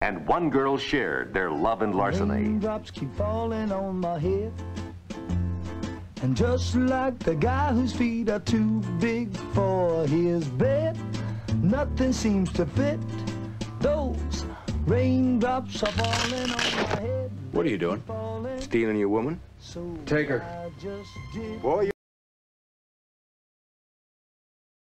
and one girl shared their love and larceny. Raindrops keep falling on my head, and just like the guy whose feet are too big for his bed, nothing seems to fit. Those raindrops are falling on my head. What are you doing? Stealing your woman? Take her. Boy,